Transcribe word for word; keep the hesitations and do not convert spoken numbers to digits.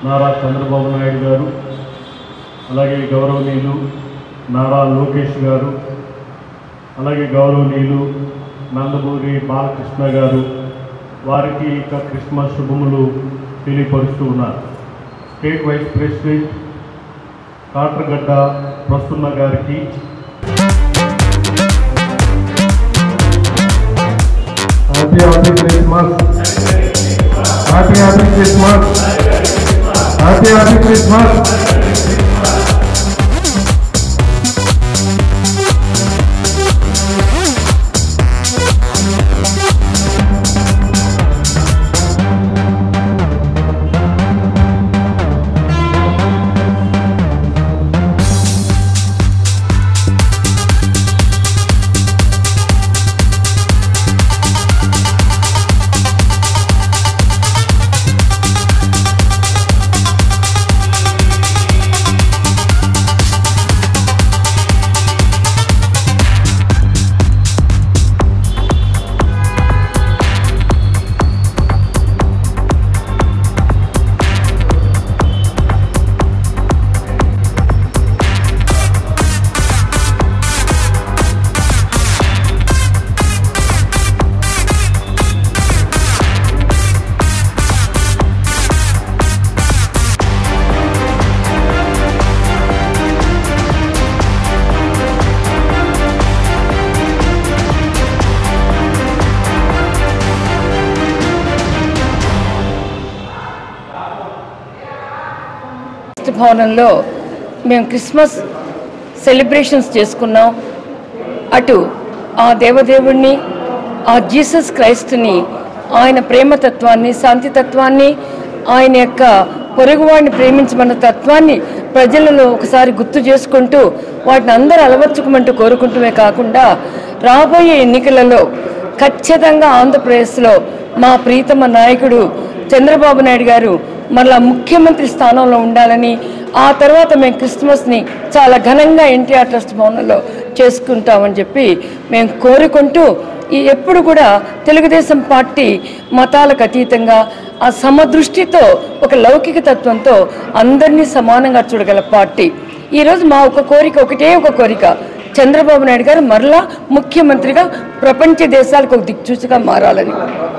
నారా చంద్రబాబు నాయుడు గారు, అలాగే గౌరవనీయులు నారా లోకేష్ గారు, అలాగే గౌరవనీయులు నందమూరి బాలకృష్ణ గారు వారికి ఇక క్రిస్మస్ శుభములు తెలియపరుస్తూ ఉన్నారు. State vice president Katragadda Prasanna గారికి, happy happy Christmas, happy happy Christmas, happy happy Christmas. భవనంలో మేము క్రిస్మస్ సెలబ్రేషన్స్ చేసుకున్నాం. అటు ఆ దేవదేవుణ్ణి, ఆ జీసస్ క్రైస్తుని, ఆయన ప్రేమతత్వాన్ని, శాంతితత్వాన్ని, ఆయన యొక్క పొరుగువాడిని ప్రేమించమన్న తత్వాన్ని ప్రజలలో ఒకసారి గుర్తు చేసుకుంటూ వాటిని అందరూ అలవర్చుకోమంటూ కోరుకుంటూనే కాకుండా రాబోయే ఎన్నికలలో ఖచ్చితంగా ఆంధ్రప్రదేశ్లో మా ప్రీతమ నాయకుడు చంద్రబాబు నాయుడు గారు మరలా ముఖ్యమంత్రి స్థానంలో ఉండాలని, ఆ తర్వాత మేము క్రిస్మస్ని చాలా ఘనంగా ఎన్టీఆర్ ట్రస్ట్ భవనంలో చేసుకుంటామని చెప్పి మేము కోరుకుంటూ, ఈ ఎప్పుడు కూడా తెలుగుదేశం పార్టీ మతాలకు అతీతంగా ఆ సమదృష్టితో ఒక లౌకిక తత్వంతో అందరినీ సమానంగా చూడగల పార్టీ. ఈరోజు మా ఒక కోరిక, ఒకటే ఒక కోరిక, చంద్రబాబు నాయుడు గారు మరలా ముఖ్యమంత్రిగా ప్రపంచ దేశాలకు ఒక దిక్చూచిగా మారాలని.